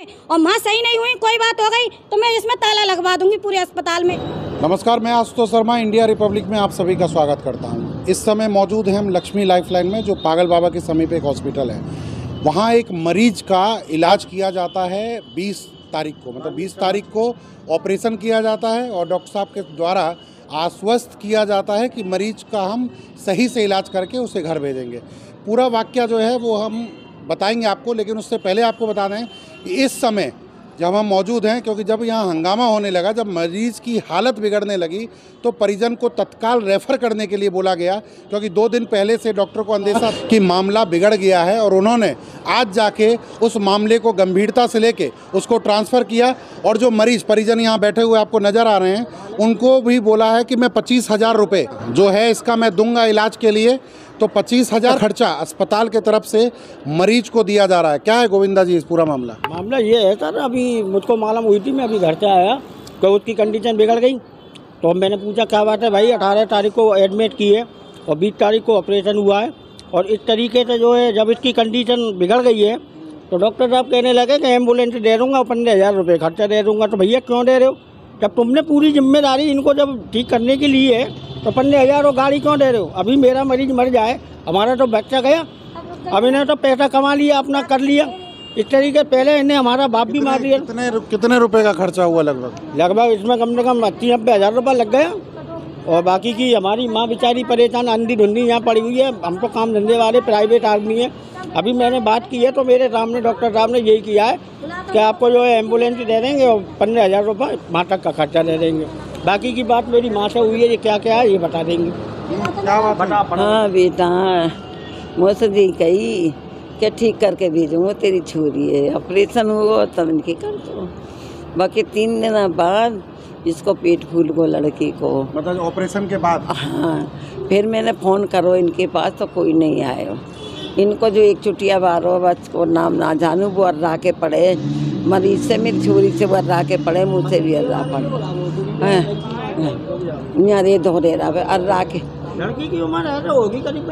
और माँ सही नहीं हुई, कोई बात हो गई तो मैं इसमें ताला लगवा दूंगी पूरे अस्पताल में। नमस्कार, मैं आशुतोष शर्मा इंडिया रिपब्लिक में आप सभी का स्वागत करता हूं। इस समय मौजूद हैं हम लक्ष्मी लाइफलाइन में, जो पागल बाबा के समीप एक हॉस्पिटल है। वहां एक मरीज का इलाज किया जाता है 20 तारीख को, मतलब 20 तारीख को ऑपरेशन किया जाता है और डॉक्टर साहब के द्वारा आश्वस्त किया जाता है कि मरीज का हम सही से इलाज करके उसे घर भेजेंगे। पूरा वाकया जो है वो हम बताएंगे आपको, लेकिन उससे पहले आपको बता दें कि इस समय जब हम मौजूद हैं, क्योंकि जब यहाँ हंगामा होने लगा, जब मरीज़ की हालत बिगड़ने लगी तो परिजन को तत्काल रेफ़र करने के लिए बोला गया, क्योंकि 2 दिन पहले से डॉक्टर को अंदेशा कि मामला बिगड़ गया है और उन्होंने आज जाके उस मामले को गंभीरता से लेके उसको ट्रांसफ़र किया। और जो मरीज़ परिजन यहाँ बैठे हुए आपको नज़र आ रहे हैं, उनको भी बोला है कि मैं 25,000 रुपये जो है इसका मैं दूंगा इलाज के लिए। तो 25,000 खर्चा अस्पताल के तरफ से मरीज को दिया जा रहा है। क्या है गोविंदा जी इस पूरा मामला ये है सर, अभी मुझको मालूम हुई थी, मैं अभी घर से आया तो उसकी कंडीशन बिगड़ गई। तो मैंने पूछा क्या बात है भाई, 18 तारीख को एडमिट किए और 20 तारीख को ऑपरेशन हुआ है, और इस तरीके से जो है जब इसकी कंडीशन बिगड़ गई है तो डॉक्टर साहब कहने लगे कि एम्बुलेंस दे दूँगा, 15,000 रुपये खर्चा दे दूँगा। तो भैया क्यों दे रहे हो, जब तुमने पूरी जिम्मेदारी इनको जब ठीक करने की ली है तो 15,000 गाड़ी क्यों दे रहे हो। अभी मेरा मरीज मर जाए, हमारा तो बच्चा गया, अब इन्हें तो पैसा कमा लिया, अपना कर लिया। इस तरीके पहले इन्हें हमारा बाप भी मार दिया। कितने रुपए का खर्चा हुआ लगभग इसमें कम से कम 80-90 हज़ार रुपये लग गया। और बाकी की हमारी माँ बेचारी परेशान अंधी धुंधी यहाँ पड़ी हुई है। हम तो काम धंधे वाले प्राइवेट आदमी है। अभी मैंने बात की है तो मेरे सामने डॉक्टर साहब ने यही किया है कि आपको जो है एम्बुलेंस दे देंगे और 15,000 रुपये माँ तक का खर्चा दे देंगे। बाकी की बात मेरी माँ से हुई है, ये क्या क्या है ये बता देंगे। हाँ बेटा, मुझसे दी कही क्या ठीक करके भेजूँगा, तेरी छोरी है, ऑपरेशन हुआ तब इनकी कर दो। बाकी 3 दिन बाद इसको पेट फूल को, लड़की को, मतलब ऑपरेशन के बाद। हाँ, फिर मैंने फ़ोन करो इनके पास तो कोई नहीं आयो। इनको जो एक चुटिया बारो बच को नाम ना जानू, वो अर्रा के पड़े मरीज से, मेरी छोरी से वो अर्रा के पड़े, मुझसे भी अर्रा पड़े यहाँ रे धोरे अर्रा के। लड़की की उम्र है तो होगी करीब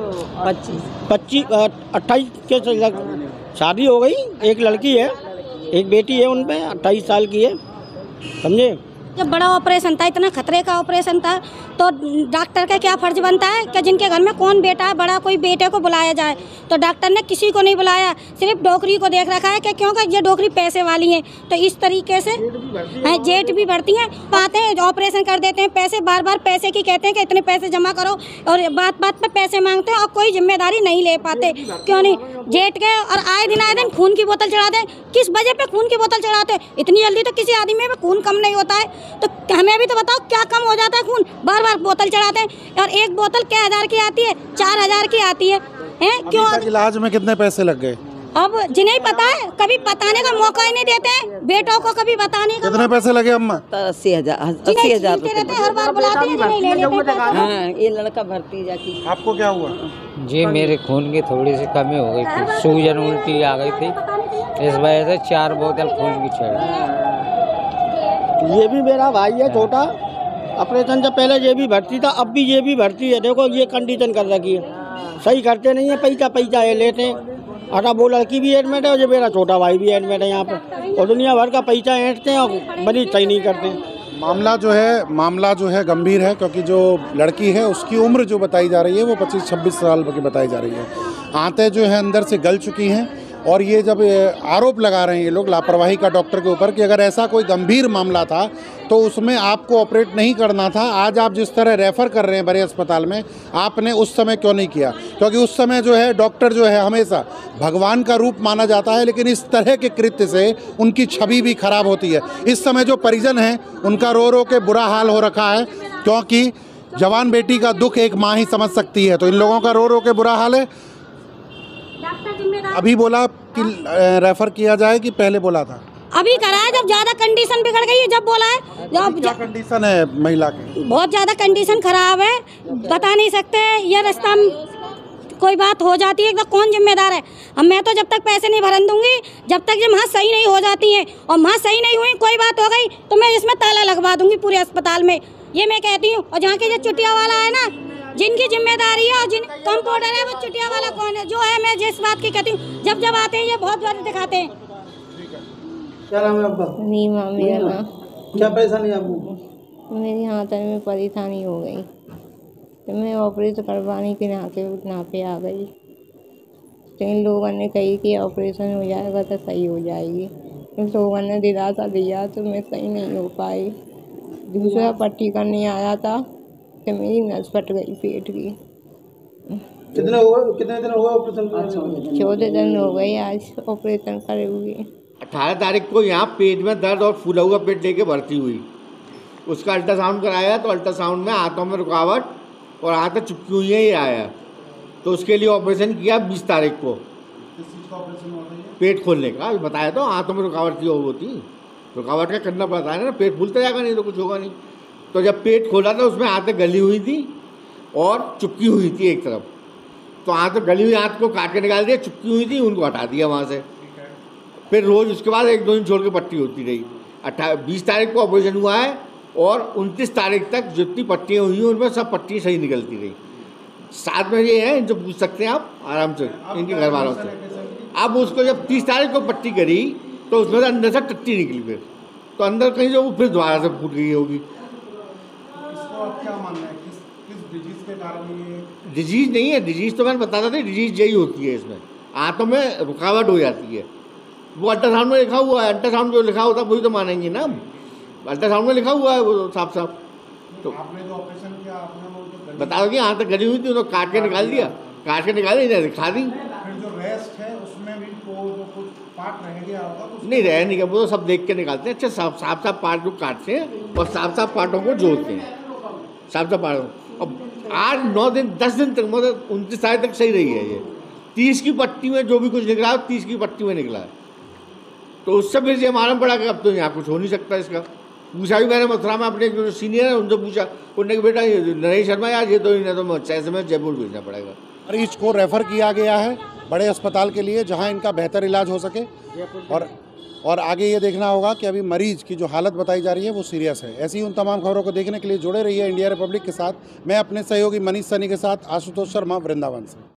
28 के शादी हो गई। एक लड़की है, एक बेटी है, उन पे 28 साल की है, समझे। जब बड़ा ऑपरेशन था, इतना खतरे का ऑपरेशन था, तो डॉक्टर का क्या फर्ज बनता है कि जिनके घर में कौन बेटा है बड़ा, कोई बेटे को बुलाया जाए। तो डॉक्टर ने किसी को नहीं बुलाया, सिर्फ डॉक्टरी को देख रखा है कि क्योंकि ये डॉक्टरी पैसे वाली हैं। तो इस तरीके से जेट भी बढ़ती हैं, आते हैं ऑपरेशन कर देते हैं, पैसे बार बार पैसे की कहते हैं कि इतने पैसे जमा करो, और बात बात पे पैसे मांगते हैं और कोई जिम्मेदारी नहीं ले पाते। क्यों नहीं जेट के, और आए दिन खून की बोतल चढ़ा दें। किस वजह पे खून की बोतल चढ़ाते हैं? इतनी जल्दी तो किसी आदमी में खून कम नहीं होता है, तो हमें भी तो बताओ क्या कम हो जाता है खून? बार बार बोतल चढ़ाते हैं, और एक बोतल क्या 1000 की आती है, 4000 की आती है। क्यों? इलाज में कितने पैसे लग गए? अब जिन्हें पता है, कभी बताने का मौका ही नहीं देते हैं बेटों को, कभी बताने का। कितने पैसे लगे अम्मा? 80,000 हर बार बुलाते हैं, नहीं ले लेते। हाँ, ये लड़का भर्ती जाती। आपको क्या हुआ जी? मेरे खून की थोड़ी सी कमी हो गई थी, सूजन उल्टी आ गई थी, इस वजह से 4 बोतल खून की चढ़ी। ये भी मेरा भाई है छोटा, ऑपरेशन से पहले ये भी भर्ती था, अब भी ये भी भर्ती है। देखो ये कंडीशन कर रखी है, सही करते नहीं है, पैसा ये लेते हैं। अरे वो लड़की भी एडमिट है और ये मेरा छोटा भाई भी एडमिट है यहाँ पर, और दुनिया भर का पैसा ऐंठते हैं और मरीज सही नहीं करते हैं। मामला जो है गंभीर है, क्योंकि जो लड़की है उसकी उम्र जो बताई जा रही है वो 25-26 साल की बताई जा रही है। आंतें जो है अंदर से गल चुकी हैं, और ये जब आरोप लगा रहे हैं ये लोग लापरवाही का डॉक्टर के ऊपर कि अगर ऐसा कोई गंभीर मामला था तो उसमें आपको ऑपरेट नहीं करना था। आज आप जिस तरह रेफ़र कर रहे हैं बड़े अस्पताल में, आपने उस समय क्यों नहीं किया? क्योंकि उस समय जो है डॉक्टर जो है हमेशा भगवान का रूप माना जाता है, लेकिन इस तरह के कृत्य से उनकी छवि भी खराब होती है। इस समय जो परिजन हैं उनका रो रो के बुरा हाल हो रखा है, क्योंकि जवान बेटी का दुख एक माँ ही समझ सकती है। तो इन लोगों का रो रो के बुरा हाल है। अभी बोला कि रेफर किया जाए कि पहले बोला था? अभी करा है, जब ज्यादा कंडीशन बिगड़ गई है, जब बोला है। जब क्या कंडीशन है महिला की? बहुत ज्यादा कंडीशन खराब है, बता नहीं सकते। ये रास्ता कोई बात हो जाती है तो कौन जिम्मेदार है? अब मैं तो जब तक पैसे नहीं भरन दूंगी, जब तक ये माँ सही नहीं हो जाती हैं, और माँ सही नहीं हुई, कोई बात हो गई तो मैं इसमें ताला लगवा दूंगी पूरे अस्पताल में, ये मैं कहती हूँ। और जहाँ के जो चुटिया वाला है ना, जिनकी जिम्मेदारी है और जिन कंपाउंडर है, वो चुटिया वाला कौन है? जो है, मैं जिस बात की कहती हूँ, जब जब आते हैं ये बहुत बार दिखाते हैं। क्या नाम है आपका? नीमा मेरा नाम। क्या परेशानी है आपको? मेरी हाथ में परेशानी हो गई तो मैं ऑपरेशन करवाने के नाते आ गई। तो इन लोगों ने कही कि ऑपरेशन हो जाएगा तो सही हो जाएगी। इन लोगों ने दिलासा दिया तो मैं सही नहीं हो पाई। दूसरा पट्टी करने आया था तो मेरी नस फट गई पेट की। कितने दिन हो गए ऑपरेशन करने? 14 दिन हो गए आज ऑपरेशन करे हुए। 18 तारीख को यहाँ पेट में दर्द और फूला हुआ पेट लेके भर्ती हुई। उसका अल्ट्रासाउंड कराया तो अल्ट्रासाउंड में हाथों में रुकावट और हाथ में चिपकी हुई है ये आया। तो उसके लिए ऑपरेशन किया 20 तारीख को। पेट खोलने का बताया तो हाथों में रुकावट की होती, रुकावट का करना पड़ता है ना, पेट फूलता जाएगा नहीं तो कुछ होगा नहीं। तो जब पेट खोला था उसमें हाथ गली हुई थी और चिपकी हुई थी एक तरफ। तो हाथ गली हुई हाथ को काट के निकाल दिया, चिपकी हुई थी उनको हटा दिया वहाँ से। फिर रोज़ उसके बाद 1-2 दिन छोड़ के पट्टी होती रही। 20 तारीख को ऑपरेशन हुआ है और 29 तारीख तक जितनी पट्टियाँ हुई हैं उनमें सब पट्टी सही निकलती रही। साथ में ये है, इनसे पूछ सकते हैं आप आराम से इनके घर वालों से। अब उसको जब 30 तारीख को पट्टी करी तो उसमें से अंदर से टट्टी निकली, फिर तो अंदर कहीं से वो फिर दोबारा से फूट गई होगी। क्या मानना है किस डिजीज के कारण ये? डिजीज नहीं है, डिजीज तो मैंने बताता था, डिजीज यही होती है, इसमें हाथों में रुकावट हो जाती है। वो अल्ट्रासाउंड में लिखा हुआ है, अल्ट्रासाउंड जो लिखा होता है वही तो मानेंगे ना। अल्ट्रासाउंड में लिखा हुआ है वो साफ साफ। तो आपने जो ऑपरेशन किया आपने वो बता दो कि हाथ तक गली हुई थी, उन्होंने काट के निकाल दिया, काट के निकाल दिया, दिखा दी। फिर जो रेस्ट है उसमें भी जो कुछ पार्ट रह गया होगा तो नहीं रह नहीं गया, वो तो सब देख के निकालते हैं। अच्छा साफ पार्ट को काटते हैं और साफ पार्टों को जोड़ते हैं, साफ पार्टों। अब 8-9 दिन 10 दिन तक मतलब 29 तारीख तक सही रही है ये। 30 की पट्टी में जो भी कुछ निकला है 30 की पट्टी में निकला है। तो उससे फिर ये मालूम पड़ा कि अब तो यहाँ कुछ हो नहीं सकता इसका। पूछा भी मैंने मथुरा में अपने जो सीनियर है उनसे पूछा, उन्होंने कहा बेटा ये नरेश शर्मा यार ये तो इन्हें तो ऐसे में जयपुर भेजना पड़ेगा। मरीज को रेफर किया गया है बड़े अस्पताल के लिए जहां इनका बेहतर इलाज हो सके। और आगे ये देखना होगा कि अभी मरीज की जो हालत बताई जा रही है वो सीरियस है। ऐसी उन तमाम खबरों को देखने के लिए जुड़े रहिए इंडिया रिपब्लिक के साथ। मैं अपने सहयोगी मनीष सनी के साथ आशुतोष शर्मा, वृंदावन से।